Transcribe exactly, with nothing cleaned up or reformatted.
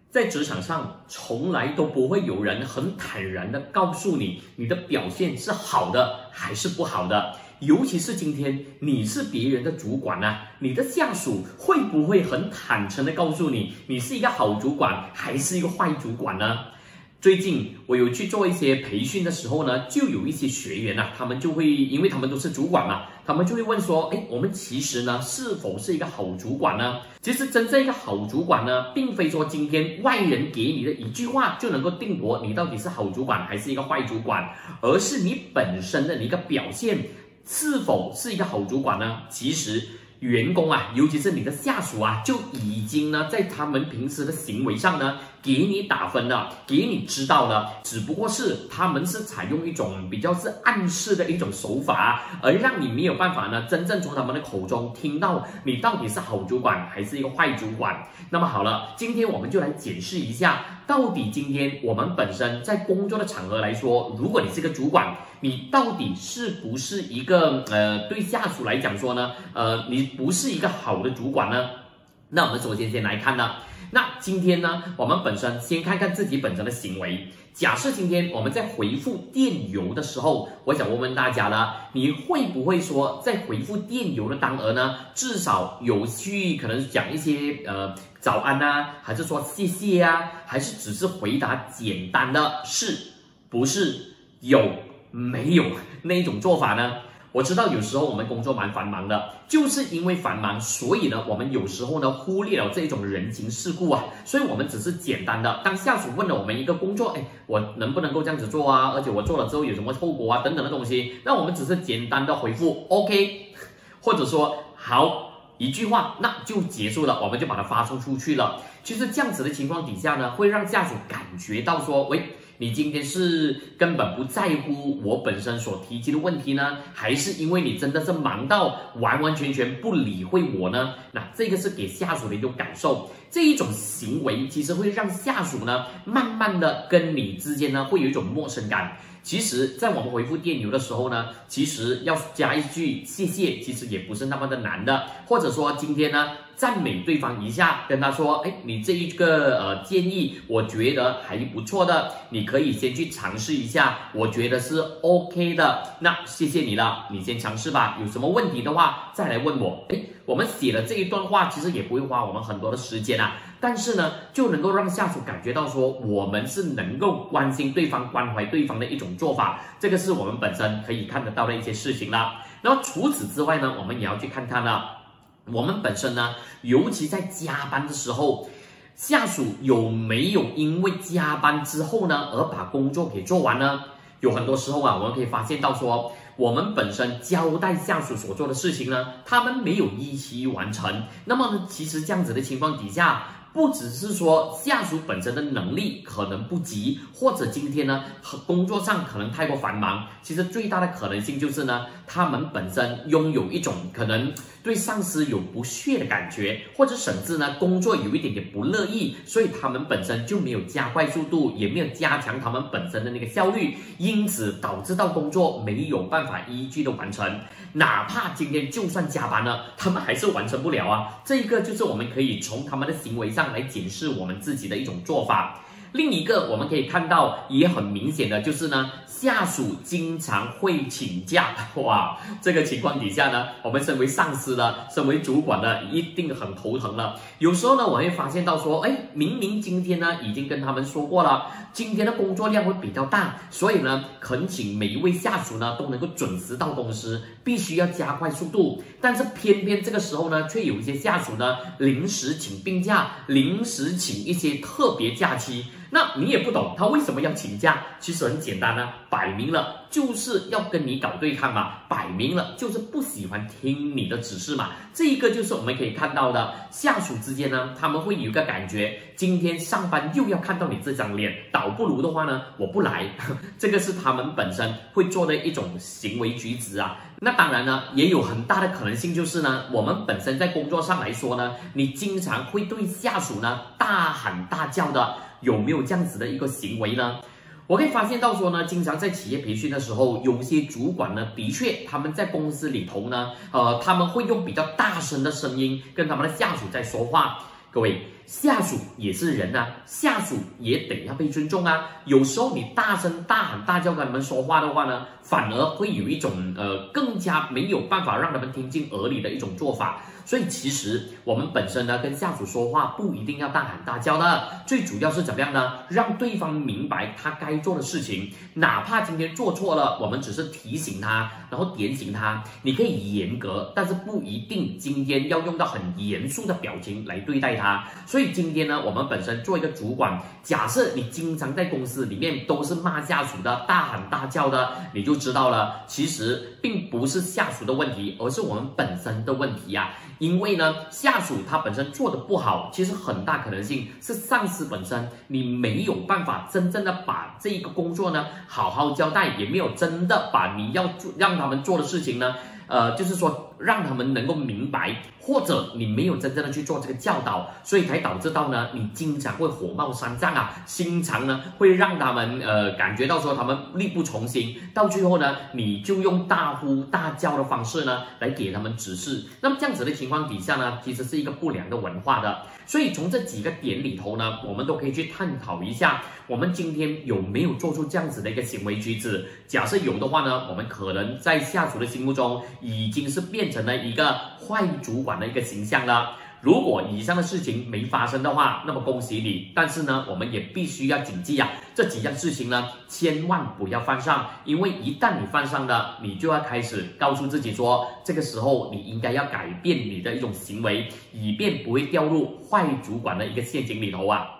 在职场上，从来都不会有人很坦然的告诉你，你的表现是好的还是不好的。尤其是今天你是别人的主管啊，你的下属会不会很坦诚的告诉你，你是一个好主管还是一个坏主管呢？最近我有去做一些培训的时候呢，就有一些学员啊，他们就会，因为他们都是主管嘛，他们就会问说，哎，我们其实呢是否是一个好主管呢？其实真正一个好主管呢，并非说今天外人给你的一句话就能够定夺你到底是好主管还是一个坏主管，而是你本身的一个表现是否是一个好主管呢？其实员工啊，尤其是你的下属啊，就已经呢，在他们平时的行为上呢，给你打分了，给你知道了，只不过是他们是采用一种比较是暗示的一种手法，而让你没有办法呢，真正从他们的口中听到你到底是好主管还是一个坏主管。那么好了，今天我们就来检视一下，到底今天我们本身在工作的场合来说，如果你是个主管，你到底是不是一个呃对下属来讲说呢，呃你不是一个好的主管呢？那我们首先先来看呢，那今天呢，我们本身先看看自己本身的行为。假设今天我们在回复电邮的时候，我想问问大家了，你会不会说在回复电邮的当儿呢，至少有去可能讲一些呃早安啊，还是说谢谢啊，还是只是回答简单的是不是有没有那一种做法呢？我知道有时候我们工作蛮繁忙的，就是因为繁忙，所以呢，我们有时候呢忽略了这种人情世故啊，所以我们只是简单的，当下属问了我们一个工作，哎，我能不能够这样子做啊？而且我做了之后有什么后果啊？等等的东西，那我们只是简单的回复 OK， 或者说好一句话，那就结束了，我们就把它发送出去了。其实这样子的情况底下呢，会让下属感觉到说，喂，你今天是根本不在乎我本身所提及的问题呢，还是因为你真的是忙到完完全全不理会我呢？那这个是给下属的一种感受，这一种行为其实会让下属呢，慢慢的跟你之间呢，会有一种陌生感。其实，在我们回复电邮的时候呢，其实要加一句谢谢，其实也不是那么的难的。或者说今天呢，赞美对方一下，跟他说，哎，你这一个呃建议，我觉得还不错的，你可以先去尝试一下，我觉得是 OK 的。那谢谢你了，你先尝试吧，有什么问题的话再来问我。哎，我们写了这一段话，其实也不会花我们很多的时间啊。但是呢，就能够让下属感觉到说，我们是能够关心对方、关怀对方的一种做法，这个是我们本身可以看得到的一些事情了。然后除此之外呢，我们也要去看看了，我们本身呢，尤其在加班的时候，下属有没有因为加班之后呢，而把工作给做完呢？有很多时候啊，我们可以发现到说，我们本身交代下属所做的事情呢，他们没有一期完成。那么呢，其实这样子的情况底下，不只是说下属本身的能力可能不及，或者今天呢工作上可能太过繁忙，其实最大的可能性就是呢，他们本身拥有一种可能对上司有不屑的感觉，或者甚至呢工作有一点点不乐意，所以他们本身就没有加快速度，也没有加强他们本身的那个效率，因此导致到工作没有办法依据的完成，哪怕今天就算加班了，他们还是完成不了啊。这个就是我们可以从他们的行为上来检视我们自己的一种做法。另一个我们可以看到也很明显的就是呢，下属经常会请假。哇，这个情况底下呢，我们身为上司的，身为主管的，一定很头疼了。有时候呢，我会发现到说，哎，明明今天呢已经跟他们说过了，今天的工作量会比较大，所以呢，恳请每一位下属呢都能够准时到公司，必须要加快速度。但是偏偏这个时候呢，却有一些下属呢临时请病假，临时请一些特别假期。那你也不懂他为什么要请假，其实很简单啊，摆明了就是要跟你搞对抗嘛，摆明了就是不喜欢听你的指示嘛。这一个就是我们可以看到的，下属之间呢，他们会有一个感觉，今天上班又要看到你这张脸，倒不如的话呢，我不来。这个是他们本身会做的一种行为举止啊。那当然呢，也有很大的可能性就是呢，我们本身在工作上来说呢，你经常会对下属呢大喊大叫的。有没有这样子的一个行为呢？我可以发现到说呢，经常在企业培训的时候，有些主管呢，的确他们在公司里头呢，呃，他们会用比较大声的声音跟他们的下属在说话。各位， 下属也是人啊，下属也得要被尊重啊。有时候你大声大喊大叫跟他们说话的话呢，反而会有一种呃更加没有办法让他们听进耳里的一种做法。所以其实我们本身呢跟下属说话不一定要大喊大叫的，最主要是怎么样呢？让对方明白他该做的事情，哪怕今天做错了，我们只是提醒他，然后点醒他。你可以严格，但是不一定今天要用到很严肃的表情来对待他。所以今天呢，我们本身做一个主管，假设你经常在公司里面都是骂下属的，大喊大叫的，你就知道了，其实并不是下属的问题，而是我们本身的问题啊。因为呢，下属他本身做的不好，其实很大可能性是上司本身你没有办法真正的把这一个工作呢好好交代，也没有真的把你要做让他们做的事情呢，呃，就是说让他们能够明白，或者你没有真正的去做这个教导，所以才导致到呢，你经常会火冒三丈啊，经常呢会让他们呃感觉到说他们力不从心，到最后呢，你就用大呼大叫的方式呢来给他们指示。那么这样子的情况底下呢，其实是一个不良的文化的。所以从这几个点里头呢，我们都可以去探讨一下，我们今天有没有做出这样子的一个行为举止。假设有的话呢，我们可能在下属的心目中已经是变成了一个坏主管的一个形象了。如果以上的事情没发生的话，那么恭喜你。但是呢，我们也必须要谨记啊，这几样事情呢，千万不要犯上，因为一旦你犯上了，你就要开始告诉自己说，这个时候你应该要改变你的一种行为，以便不会掉入坏主管的一个陷阱里头啊。